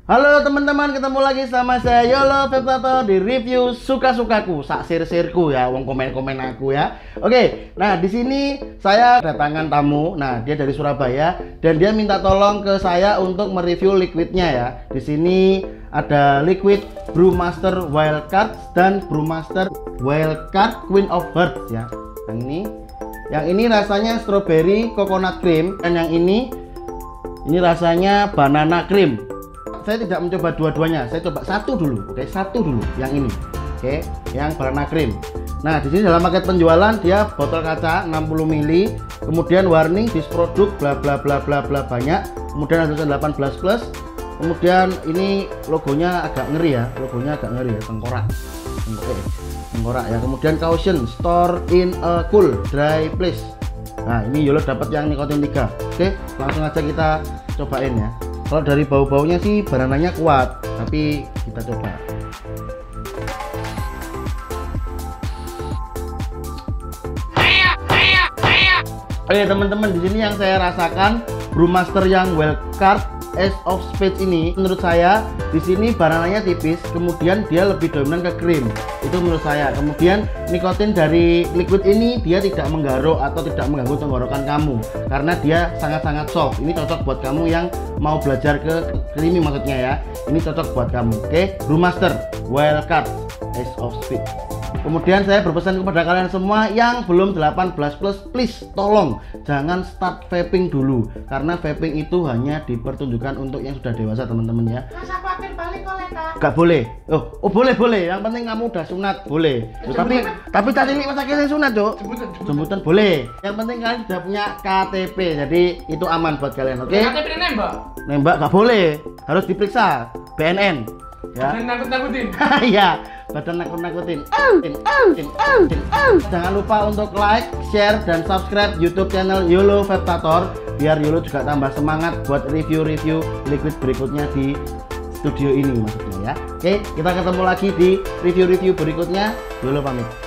Halo teman-teman, ketemu lagi sama saya Yolo Vaptator di review suka-sukaku, sak sir-sirku ya, wong komen-komen aku ya. Oke, nah di sini saya kedatangan tamu. Nah, dia dari Surabaya dan dia minta tolong ke saya untuk mereview liquidnya ya. Di sini ada liquid Brewmaster Wildcard dan Brewmaster Wildcard Queen of Hearts ya. Yang ini rasanya strawberry coconut cream, dan yang ini rasanya banana cream. Saya tidak mencoba dua-duanya, saya coba satu dulu. Oke, satu dulu yang ini. Oke, yang banana cream. Nah, di sini dalam paket penjualan dia botol kaca 60 ml, kemudian warning dis produk bla bla bla bla bla banyak, kemudian ada tulisan 18 plus. Kemudian ini logonya agak ngeri ya, tengkorak. Oke, tengkorak ya. Kemudian caution, store in a cool dry place. Nah, ini Yolo dapat yang nikotin 3. Oke, langsung aja kita cobain ya. Kalau dari bau-baunya sih banananya kuat, tapi kita coba. Oke teman-teman, di sini yang saya rasakan Brewmaster yang Wildcard Ace of Spades ini, menurut saya di sini banananya tipis, kemudian dia lebih dominan ke krim. Itu menurut saya. Kemudian nikotin dari liquid ini dia tidak menggaruk atau tidak mengganggu tenggorokan kamu, karena dia sangat-sangat soft. Ini cocok buat kamu yang mau belajar ke creamy maksudnya ya. Ini cocok buat kamu. Oke, Brewmaster Wildcard Ace of Spades. Kemudian saya berpesan kepada kalian semua yang belum 18 plus, please tolong jangan start vaping dulu, karena vaping itu hanya dipertunjukkan untuk yang sudah dewasa teman-teman ya. Masa khawatir balik oleh Kak? Gak boleh. Oh boleh. Yang penting kamu udah sunat boleh. Tapi tadi ini masa kita sunat, Cuk. Jemputan boleh. Yang penting kalian sudah punya KTP, jadi itu aman buat kalian, oke? KTP nembak? Nembak gak boleh, harus diperiksa BNN. Ya. Nakut-nakutin. Iya, badan nakut-nakutin. Jangan lupa untuk like, share, dan subscribe YouTube channel Yolo Vaptator biar Yolo juga tambah semangat buat review-review liquid berikutnya di studio ini maksudnya ya. Oke, kita ketemu lagi di review-review berikutnya. Yolo pamit.